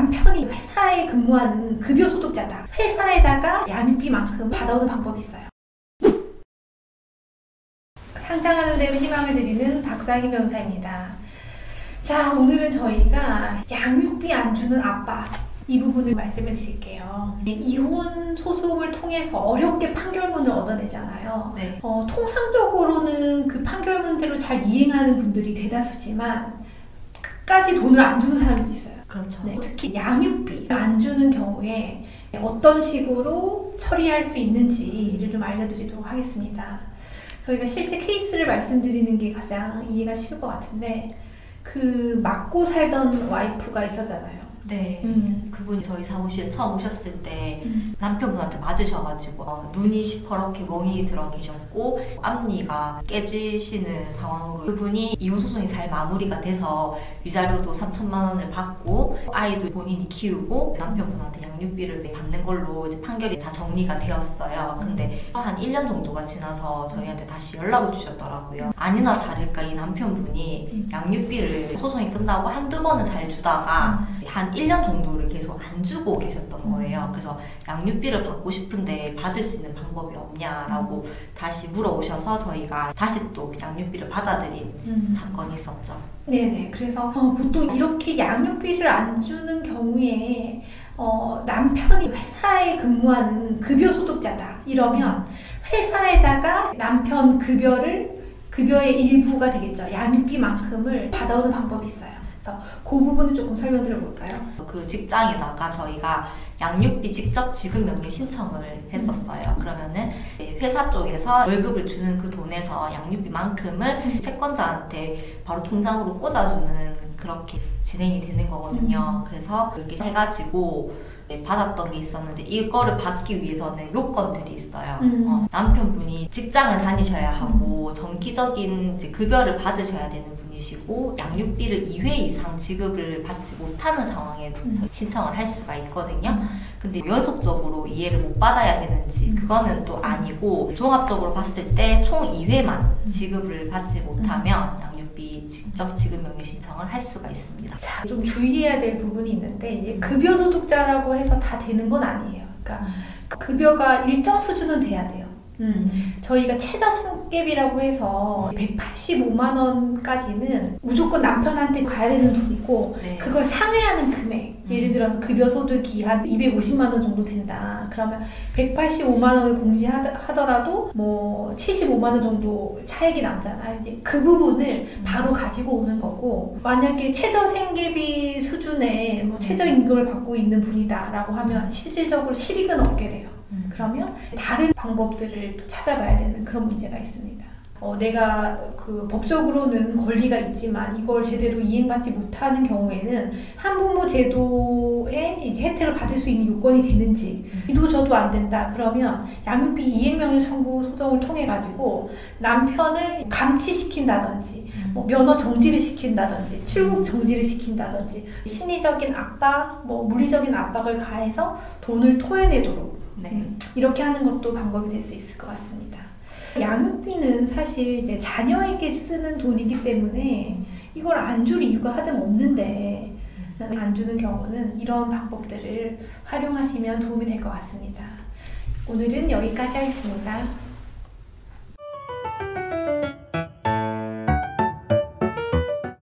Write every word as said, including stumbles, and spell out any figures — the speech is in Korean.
남편이 회사에 근무하는 급여 소득자다. 회사에다가 양육비만큼 받아오는 방법이 있어요. 상상하는 대로 희망을 드리는 박상희 변호사입니다. 자, 오늘은 저희가 양육비 안 주는 아빠 이 부분을 말씀을 드릴게요. 이혼 소송을 통해서 어렵게 판결문을 얻어내잖아요. 네. 어, 통상적으로는 그 판결문대로 잘 이행하는 분들이 대다수지만 끝까지 돈을 안 주는 사람들이 있어요. 그렇죠. 네, 특히 양육비 안 주는 경우에 어떤 식으로 처리할 수 있는지를 좀 알려드리도록 하겠습니다. 저희가 실제 케이스를 말씀드리는 게 가장 이해가 쉬울 것 같은데, 그 맞고 살던 와이프가 있었잖아요. 네. 음. 그분이 저희 사무실에 처음 오셨을 때 음. 남편분한테 맞으셔가지고 어, 눈이 시퍼렇게 멍이 들어 계셨고 앞니가 깨지시는 상황으로 그분이 이혼 소송이 잘 마무리가 돼서 위자료도 삼천만 원을 받고 아이도 본인이 키우고 남편분한테 양육비를 받는 걸로 이제 판결이 다 정리가 되었어요. 근데 한 일 년 정도가 지나서 저희한테 다시 연락을 주셨더라고요. 아니나 다를까 이 남편분이 양육비를 소송이 끝나고 한두 번은 잘 주다가 한 일 년 정도를 계속 안 주고 계셨던 거예요. 그래서 양육비를 받고 싶은데 받을 수 있는 방법이 없냐라고 다시 물어오셔서 저희가 다시 또 양육비를 받아들인 음. 사건이 있었죠. 네네. 그래서 어, 보통 이렇게 양육비를 안 주는 경우에 어, 남편이 회사에 근무하는 급여 소득자다 이러면 회사에다가 남편 급여를 급여의 일부가 되겠죠. 양육비만큼을 받아오는 방법이 있어요. 그래서 그 부분을 조금 설명드려 볼까요? 그 직장에다가 저희가 양육비 직접 지급 명령 신청을 했었어요. 그러면은 회사 쪽에서 월급을 주는 그 돈에서 양육비만큼을 채권자한테 바로 통장으로 꽂아주는 그렇게 진행이 되는 거거든요. 그래서 이렇게 해가지고 받았던 게 있었는데 이거를 받기 위해서는 요건들이 있어요. 음. 어, 남편분이 직장을 다니셔야 하고 정기적인 이제 급여를 받으셔야 되는 분이시고 양육비를 이 회 이상 지급을 받지 못하는 상황에서 음. 신청을 할 수가 있거든요. 근데 연속적으로 이해를 못 받아야 되는지 그거는 또 아니고 종합적으로 봤을 때 총 이 회만 지급을 받지 못하면 양육비 직접 지급 명령 신청을 할 수가 있습니다. 자, 좀 주의해야 될 부분이 있는데 이제 급여 소득자라고 해서 다 되는 건 아니에요. 그러니까 급여가 일정 수준은 돼야 돼요. 음. 저희가 최저생계비라고 해서 백팔십오만 원까지는 무조건 남편한테 가야 되는 돈이고, 네. 그걸 상회하는 금액, 음. 예를 들어서 급여 소득이 한 이백오십만 원 정도 된다. 그러면 백팔십오만 원을 공제하더라도 뭐 칠십오만 원 정도 차액이 남잖아요. 이제 그 부분을 음. 바로 가지고 오는 거고, 만약에 최저생계비 수준의 뭐 최저임금을 받고 있는 분이다라고 하면 실질적으로 실익은 얻게 돼요. 음. 그러면 다른 방법들을 또 찾아봐야 되는 그런 문제가 있습니다. 어, 내가 그 법적으로는 권리가 있지만 이걸 제대로 이행받지 못하는 경우에는 한부모 제도의 이제 혜택을 받을 수 있는 요건이 되는지 이도 저도 안 된다 그러면 양육비 이행명령 청구 소송을 통해 가지고 남편을 감치시킨다든지 뭐 면허 정지를 시킨다든지 출국 정지를 시킨다든지 심리적인 압박, 뭐 물리적인 압박을 가해서 돈을 토해내도록 네. 이렇게 하는 것도 방법이 될 수 있을 것 같습니다. 양육비는 사실 이제 자녀에게 쓰는 돈이기 때문에 이걸 안 줄 이유가 하등 없는데 안 주는 경우는 이런 방법들을 활용하시면 도움이 될 것 같습니다. 오늘은 여기까지 하겠습니다.